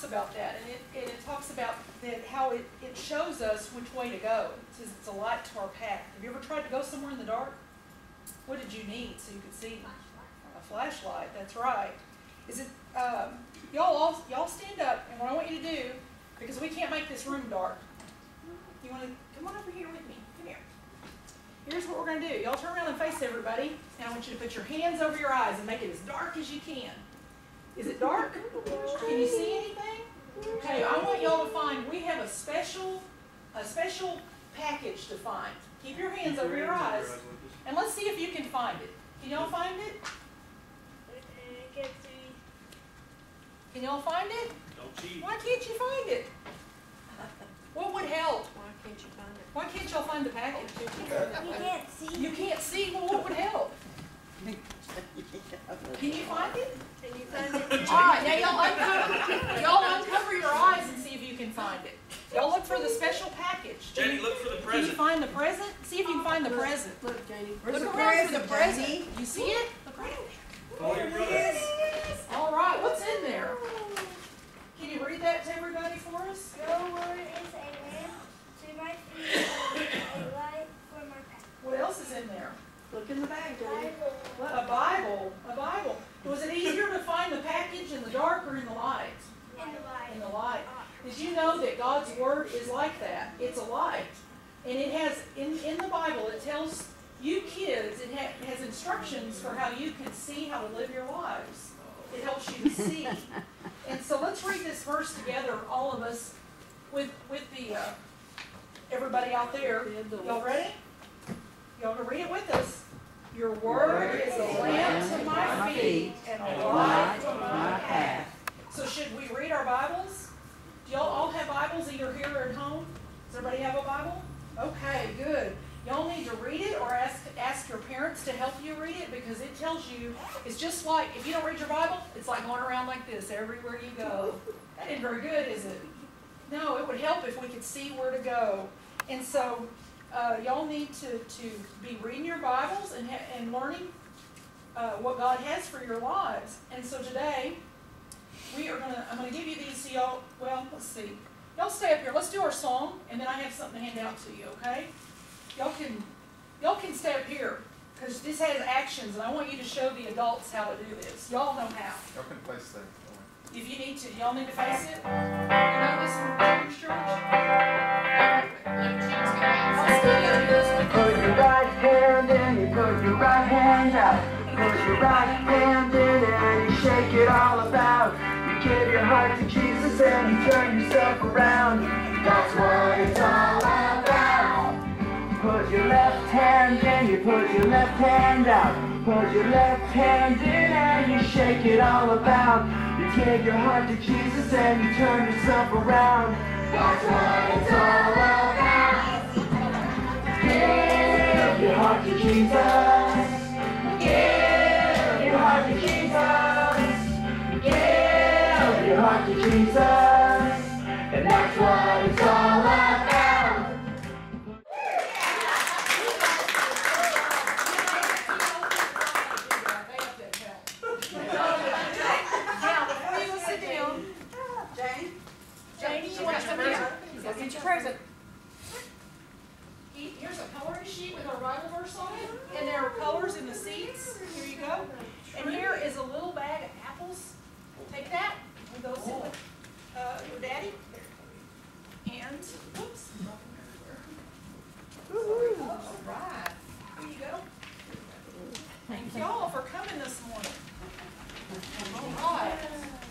talks about that, and it talks about that how it shows us which way to go. It says it's a light to our path. Have you ever tried to go somewhere in the dark? What did you need so you could see? A flashlight. That's right. Is it? Y'all stand up, and what I want you to do, because we can't make this room dark. You want to come on over here with me? Come here. Here's what we're going to do. Y'all turn around and face everybody, and I want you to put your hands over your eyes and make it as dark as you can. Is it dark? Can you see anything? Okay, I want y'all to find, we have a special package to find. Keep your hands over your eyes, and let's see if you can find it. Can y'all find it? Can y'all find it? Don't cheat. Why can't you find it? What would help? Why can't you find it? Why can't y'all find the package? You can't see. You can't see? Well, what would help? Can you find it? Can you find it? All right, now y'all uncover your eyes and see if you can find it. Y'all look for the special package. Jenny, look for the Can present. you find the present? See if you can find the present. Look, Janie. Look around for the present. You see it? Look around. Call your brother. All right, what's in there? Can you read that to everybody for us? Your word is a lamp to my feet and a light for my path. What else is in there? Look in the bag, Janie. What, a Bible. A Bible. Was it easier to find the package in the dark or in the light? In the light. In the light. Did you know that God's Word is like that? It's a light. And it has, in the Bible, it tells you kids, it has instructions for how you can see how to live your lives. It helps you to see. And so let's read this verse together, all of us, with the everybody out there. Y'all ready? Y'all can read it with us. Your word is a lamp to my feet and a light to my path. So should we read our Bibles? Do y'all all have Bibles either here or at home? Does everybody have a Bible? Okay, good. Y'all need to read it or ask your parents to help you read it, because it tells you, it's just like, if you don't read your Bible, it's like going around like this everywhere you go. That isn't very good, is it? No, it would help if we could see where to go. And so, y'all need to be reading your Bibles and learning what God has for your lives. And so today, I'm going to give you these so y'all, well, let's see. Y'all stay up here. Let's do our song, and then I have something to hand out to you, okay? Y'all can stay up here, because this has actions, and I want you to show the adults how to do this. Y'all know how. Y'all can place that. If you need to, y'all need to face it. You know this from Children's Church? Put your right hand in, you put your right hand out. Put your right hand in and you shake it all about. You give your heart to Jesus and you turn yourself around. That's what it's all about. Put your left hand in, you put your left hand out. Put your left hand in and you shake it all about. You give your heart to Jesus and you turn yourself around. That's what it's all about. Give your heart to Jesus. Give your heart to Jesus. Give your heart to Jesus. And that's what it's all about. Get your present. Here's a coloring sheet with our Bible verse on it, and there are colors in the seats. Here you go. And here is a little bag of apples. Take that. Leave those in with your daddy. And, oops. All right. Here you go. Thank y'all for coming this morning. All right.